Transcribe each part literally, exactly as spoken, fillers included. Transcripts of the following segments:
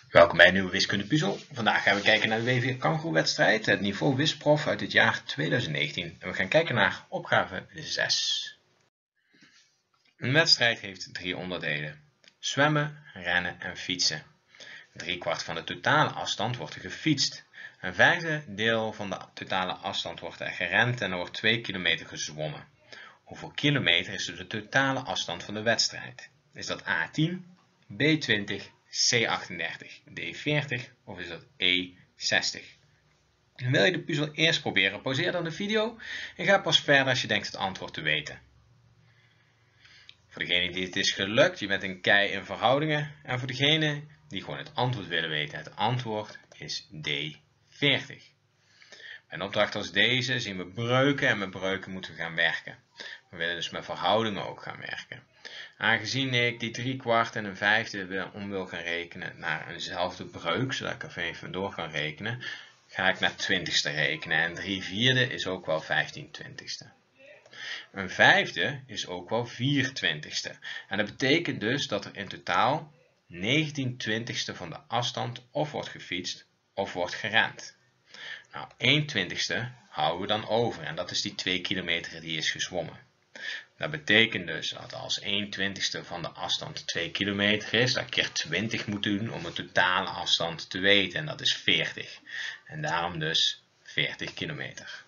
Welkom bij een nieuwe wiskundepuzzel. Vandaag gaan we kijken naar de W vier Kangoeroe-wedstrijd, het niveau Wisprof uit het jaar tweeduizend negentien. En we gaan kijken naar opgave zes. Een wedstrijd heeft drie onderdelen: zwemmen, rennen en fietsen. Drie kwart van de totale afstand wordt er gefietst. Een vijfde deel van de totale afstand wordt er gerend en er wordt twee kilometer gezwommen. Hoeveel kilometer is de totale afstand van de wedstrijd? Is dat A tien, B twintig, C achtendertig, D veertig of is dat E zestig? Wil je de puzzel eerst proberen, pauzeer dan de video en ga pas verder als je denkt het antwoord te weten. Voor degene die het is gelukt, je bent een kei in verhoudingen. En voor degene die gewoon het antwoord willen weten, het antwoord is D veertig. Bij een opdracht als deze zien we breuken en met breuken moeten we gaan werken. We willen dus met verhoudingen ook gaan werken. Aangezien ik die drie kwart en een vijfde om wil gaan rekenen naar eenzelfde breuk, zodat ik er even door kan rekenen, ga ik naar twintigste rekenen. En drie vierde is ook wel vijftien twintigste. Een vijfde is ook wel vier twintigste. En dat betekent dus dat er in totaal negentien twintigste van de afstand of wordt gefietst of wordt gerend. Nou, een twintigste houden we dan over en dat is die twee kilometer die is gezwommen. Dat betekent dus dat als een twintigste van de afstand twee kilometer is, dat ik keer twintig moet doen om de totale afstand te weten en dat is veertig. En daarom dus veertig kilometer.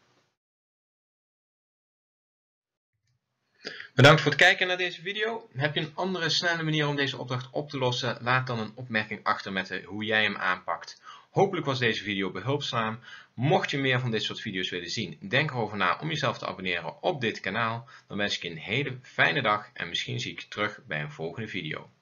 Bedankt voor het kijken naar deze video. Heb je een andere snelle manier om deze opdracht op te lossen? Laat dan een opmerking achter met de, hoe jij hem aanpakt. Hopelijk was deze video behulpzaam. Mocht je meer van dit soort video's willen zien, denk erover na om jezelf te abonneren op dit kanaal. Dan wens ik je een hele fijne dag en misschien zie ik je terug bij een volgende video.